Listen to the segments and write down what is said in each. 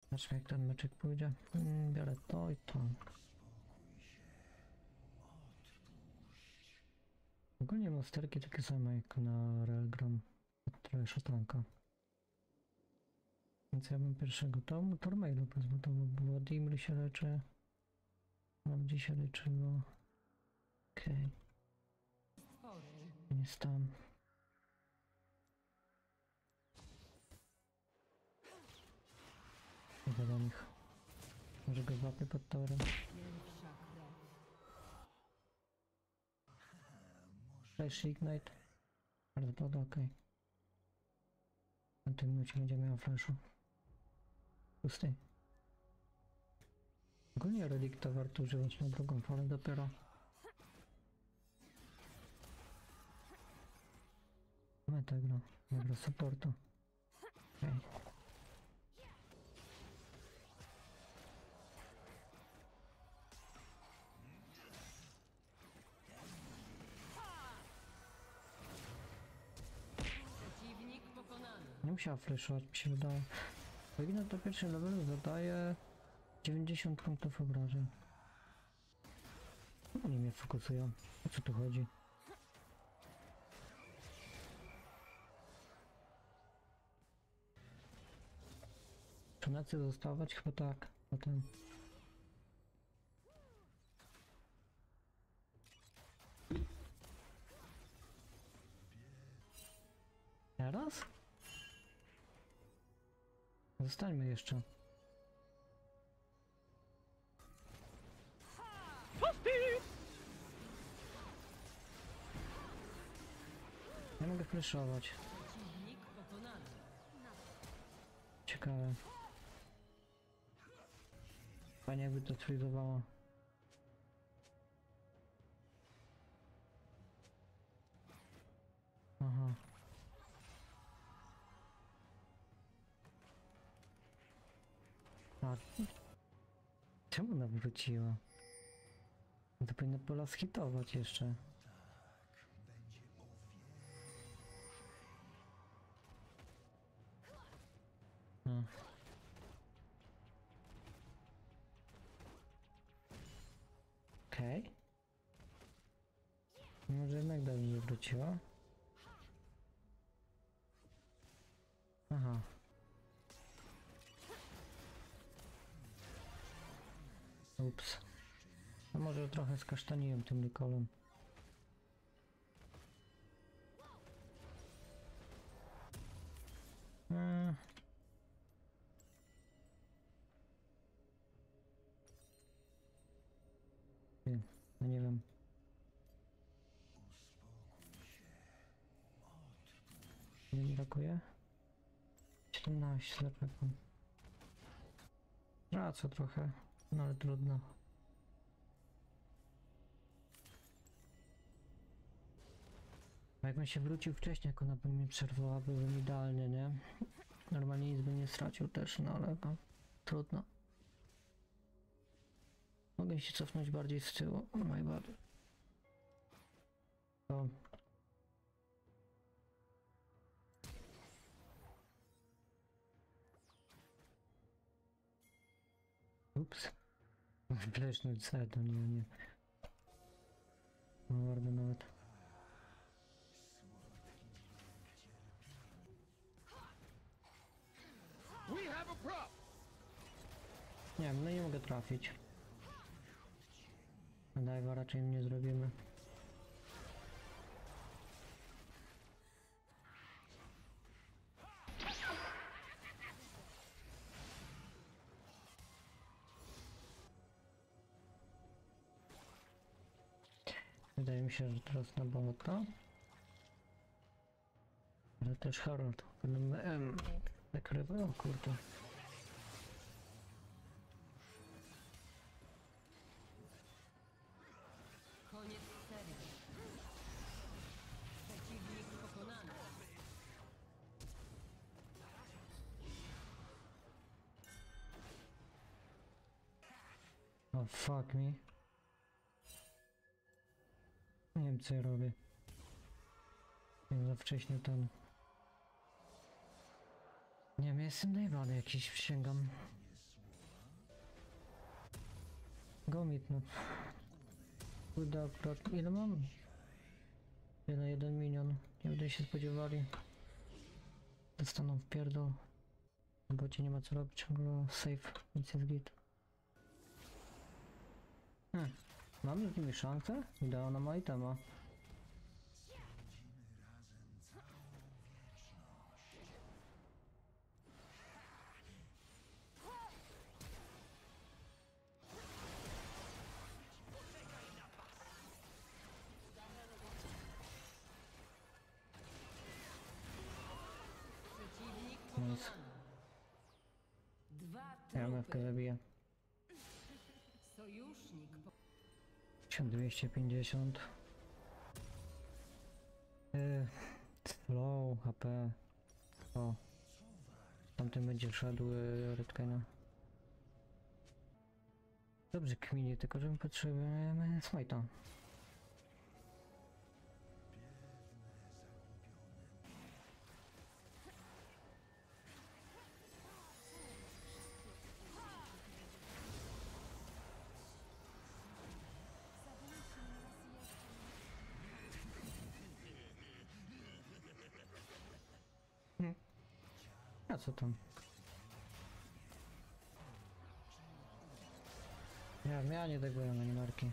Zobaczmy jak ten meczek pójdzie. Biorę to i to. Ogólnie monsterki takie same jak na Realgram. Trochę szatanka. Więc ja bym pierwszego Tormailu wezmę, to by było Dimry się leczy. Mam się leczyło. Okej. Okay. Jest tam. Idę do nich. Może go złapię pod torem. Flash Ignite. Bardzo to okej. Na tym minucie będzie miał flashu. Pusty. Ogólnie relikta warto używać na drugą falę dopiero. Metagra, dobra supportu. Okay. Przeciwnik pokonany. Nie musiała flashować, mi się wydaje. Ignite do pierwszego levelu zadaje 90 punktów obrażeń. Oni mnie fokusują. O co tu chodzi? Czy na co zostawać? Chyba tak. Potem. Teraz? Zostańmy jeszcze. Nie mogę flashować. Przeciwnik pokonany. Ciekawe. Fajnie jakby to freezowało. Aha. A. Czemu ona wróciła? To powinno pola schitować jeszcze. Okej. Okay. Może jednak do mnie wróciła. Aha. Ups. No może trochę skasztaniłem tym Nikolem. No nie wiem. Ile mi brakuje? 17 zaczekam. Tracę trochę, no ale trudno. A jakbym się wrócił wcześniej, jak ona by mnie przerwała, byłbym idealny, nie? Normalnie nic bym nie stracił też, no ale no, trudno. Mogę się cofnąć bardziej z tyłu, my bad. To. Ups. Wleśnąć C, to nie. No bardzo nawet. Nie wiem, no nie mogę trafić. Dajwa raczej nie zrobimy. Wydaje mi się, że teraz na bota. Ale też Harold. Nakrywa, o kurde. Koniec serii. Przeciwnik pokonany. Oh fuck me. Nie wiem co ja robię. Nie za wcześnie ten. Nie wiem, jestem najebany jakiś, sięgam. git, no. Kurde, akurat ile mam? Jeden minion. Nie będę się spodziewali. Dostaną w pierdol. Bo cię nie ma co robić, ciągle safe, nic jest git. Mamy z nimi szansę? Idealna ma itema. Przeciwnik Nice. pokonany. Dwa Ja mewkę trupy. zabiję. Sojusznik 1250. Slow, HP. O. Tamten będzie szedł Redkena. Dobrze kminie, tylko że my potrzebujemy smite'a. A co tam? Ja nie tego na marki.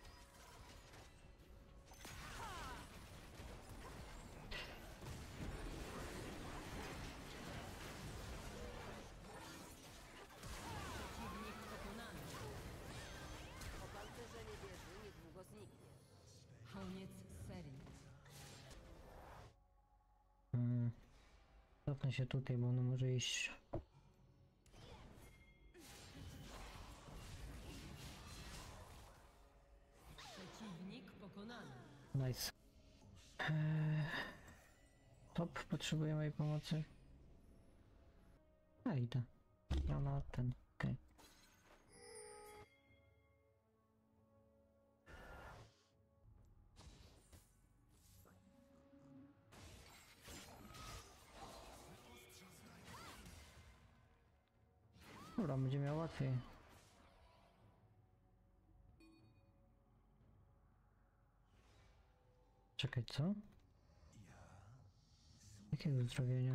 przeciwnik pokonany. Opancerzenie wieży niedługo zniknie. Koniec serii. Cofnę się tutaj, bo ono może iść. Przeciwnik pokonany. Nice. Top, potrzebuję mojej pomocy. A idę. Ja na ten, okej. Dobra, będzie miał łatwiej. Czekaj, co? Jakiego uzdrowienia?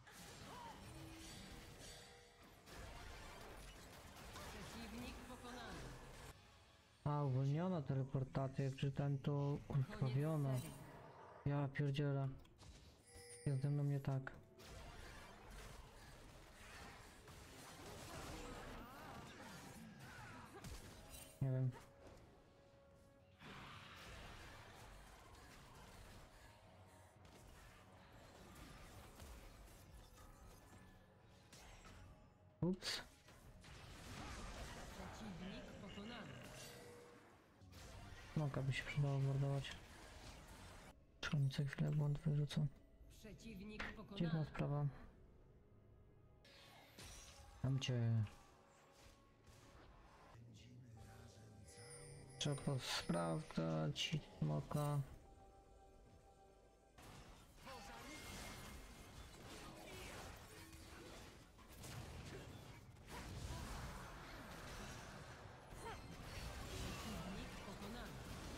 Przeciwnik pokonany. A, uwolniona teleportacja, jak czytałem to ukrwawiona. Koniec serii. Ja pierdzielę. Jest ze mną nie tak. Nie wiem. Ups. Przeciwnik pokonany. Mogła by się przydało mordować. Czemu co chwilę błąd wyrzucą? Przeciwnik Dziwna pokonany. sprawa. Tam cię. Trzeba sprawdzać smoka. Przeciwnik pokonany.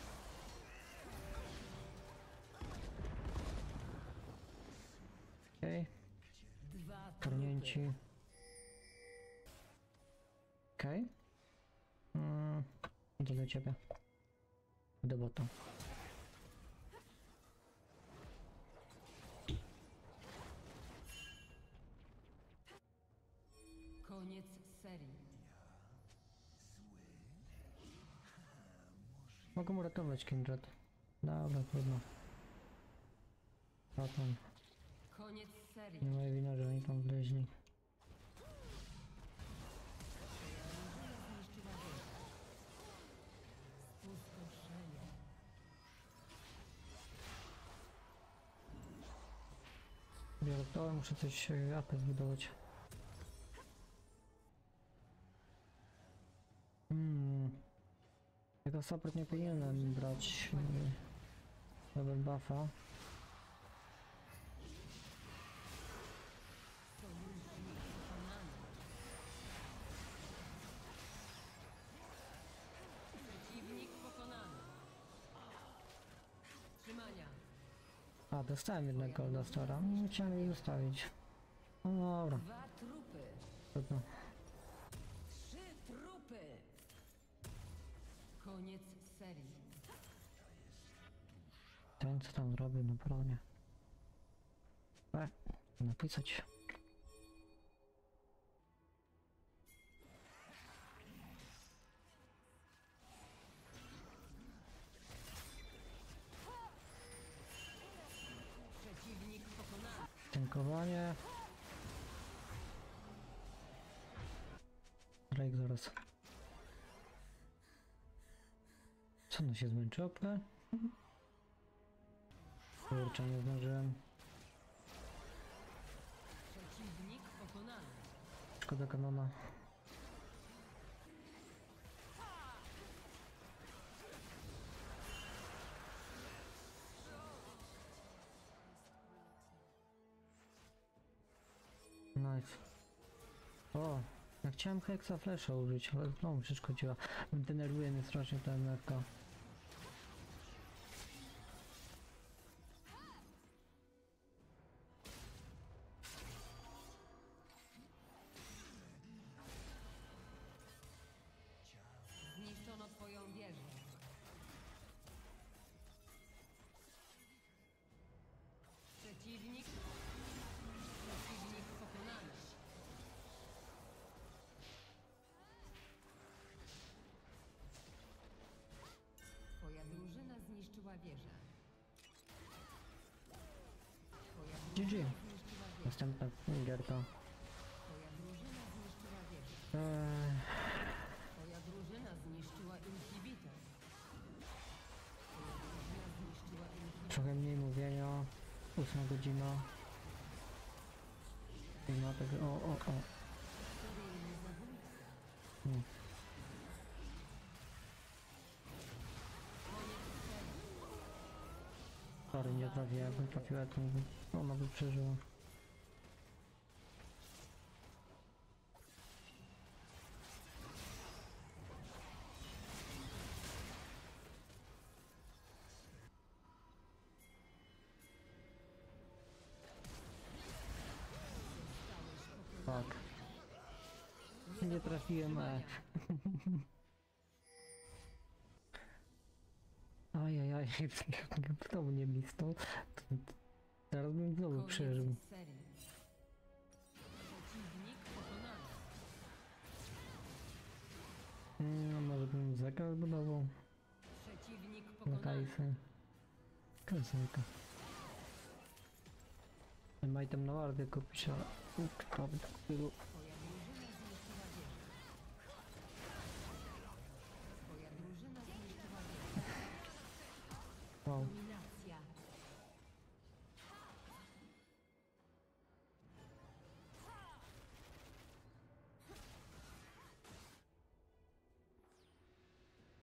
Okej, Dwa karnięci. trupy. Okej. Idę do ciebie. Do bota. Koniec serii. Mogę mu ratować Kindred. Dobra, trudno. Potem. Koniec serii. Nie moja wina, że oni tam wleźli. Spustoszenie. Biorę to, muszę coś apel zbudować. Jako support nie powinienem brać double buffa. Sojusznik pokonany. A, dostałem jednego Goldastera. Nie chciałem jej zostawić. No dobra, 2 trupy. trudno. 3 trupy. Koniec serii. Ten co tam zrobił, naprawdę. Napisać. Przeciwnik pokonany. Tankowanie. Drake zaraz. Co no się zmęczyło? Kurczę, nie zdążyłem. Przeciwnik pokonany. Szkoda kanona. Nice. O, ja chciałem Hexa Flasha użyć, ale znowu przeszkodziła. Denerwuje mnie strasznie ta MFK. Zniszczono twoją wieżę. Przeciwnik pokonany. Twoja drużyna zniszczyła wieżę. Twoja GG. drużyna zniszczyła wieżę. Następna gierka. Twoja drużyna zniszczyła wieżę. Twoja drużyna zniszczyła inhibitor. Twoja drużyna zniszczyła inhibitor. Trochę mniej mówienia. 8 godzina. I ma tego. O. Seryjny zabójca. Hmm. Sorry, nie trafię. Jakbym trafiła, to ona by przeżyła. Tak. Nie trafiłem, Ajajaj, znowu nie blisko. Zaraz bym znowu przeżył. Koniec serii. Przeciwnik pokonany. Może bym zakaz budował Przeciwnik na pokonany. Kajsy. Kajsynka. Ma item na wardę kupić, ale... Prawda, było. Twoja drużyna zniszczyła wieżę. Twoja drużyna zniszczyła wieżę. Wow. Dominacja.